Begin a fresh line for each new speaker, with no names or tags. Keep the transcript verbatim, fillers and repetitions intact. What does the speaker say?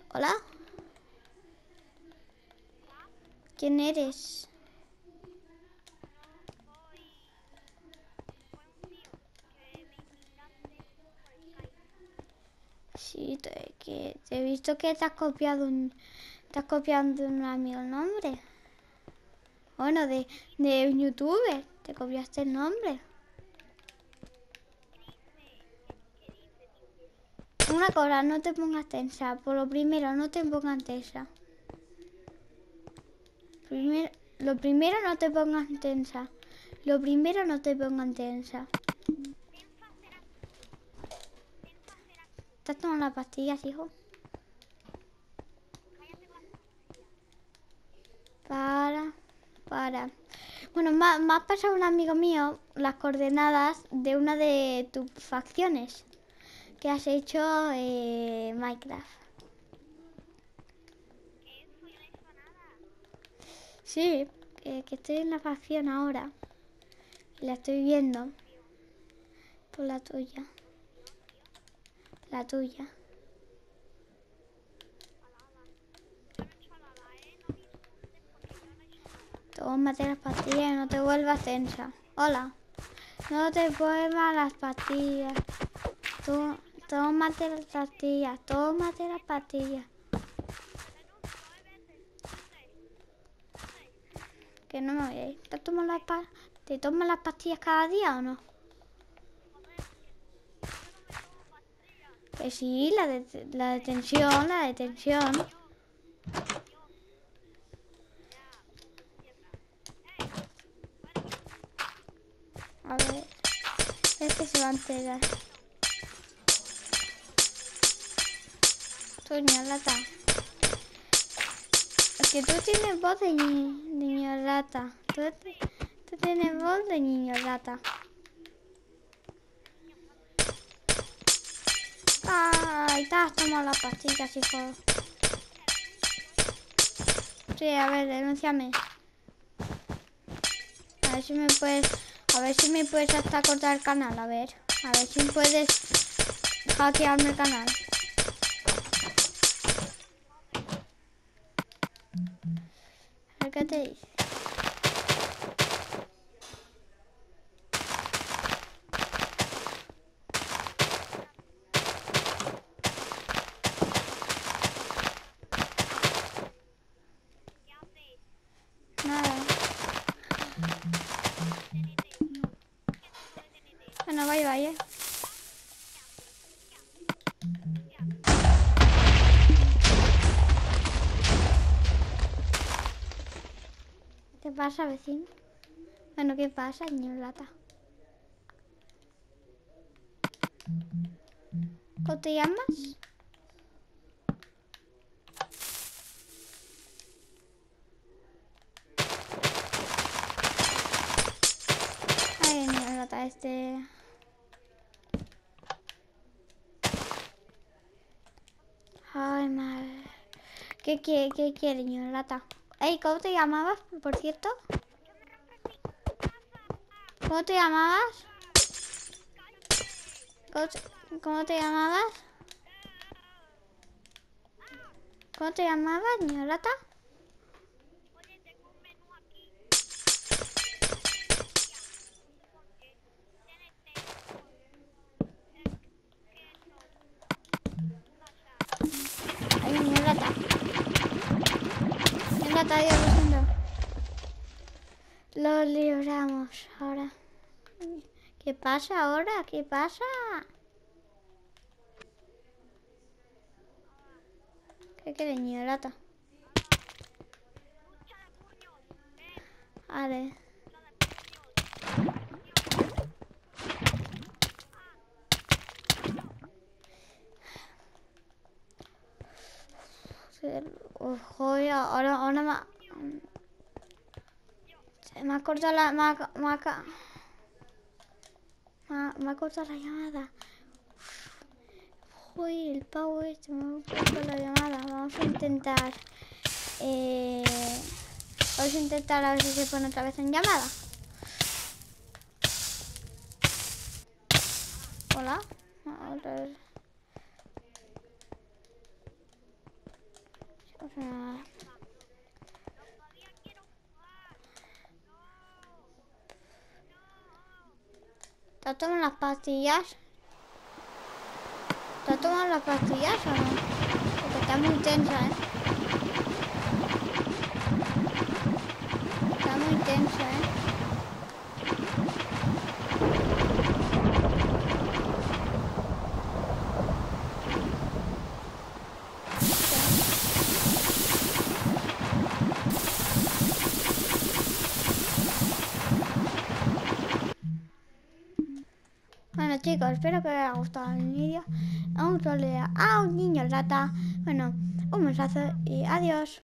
¿Hola? ¿Quién eres? Sí, te, que te he visto que te has copiado un... Te has copiado de un amigo el nombre. Bueno, de, de un youtuber. Te copiaste el nombre. Una cosa, no te pongas tensa. Por lo primero, no te pongas tensa. Primero, lo primero, no te pongas tensa. Lo primero, no te pongas tensa. ¿Estás tomando las pastillas, hijo? Para, para. Bueno, me ha, me ha pasado un amigo mío las coordenadas de una de tus facciones que has hecho eh, Minecraft. Sí, eh, que estoy en la facción ahora. Y la estoy viendo. Por la tuya. La tuya. Tómate las pastillas y no te vuelvas tensa. Hola. No te vuelvas las pastillas. Tú, tómate las pastillas. Tómate las pastillas. Que no me voy a ir. ¿Te tomas las, pa ¿Te tomas las pastillas cada día o no? Que sí, la de, la de tensión, la de tensión. A ver. Este se va a enterar. Niño rata. Es que tú tienes voz de, ni niño rata. Tú, tú tienes voz de niño rata. Ay, te has tomado las pastillas, hijo. Sí, a ver, denúnciame. A ver si me puedes... A ver si me puedes hasta cortar el canal, a ver. A ver si puedes hackearme el canal. A ver qué te dice. Nada. Bueno, bye bye, eh. ¿Qué pasa, vecino? Bueno, ¿qué pasa, niño rata? ¿Cómo te llamas? Ay, niño rata, este... Ay, madre. ¿Qué quiere, qué quiere, niño rata? Ey, ¿cómo te llamabas, por cierto? ¿Cómo te llamabas? ¿Cómo te, cómo te llamabas? ¿Cómo te llamabas, niño rata? Ay, niño rata. Niño rata, Dios lo siento. Lo libramos ahora. ¿Qué pasa ahora? ¿Qué pasa? ¿Qué quiere, niño rata? Vale. Ojo, ahora, ahora me... Se me ha cortado la... Me ha, me ha, me ha, me ha cortado la llamada. Uy, el pavo este me ha cortado la llamada. Vamos a intentar... Eh, vamos a intentar a ver si se pone otra vez en llamada. Hola. Otra vez. pasa nada. ¿Te has tomado las pastillas? ¿Te has tomado las pastillas o no? Porque está muy tensa, ¿eh? Está muy tensa, ¿eh? Bueno chicos, espero que os haya gustado el vídeo. A un solo a un niño rata. Bueno, un besazo y adiós.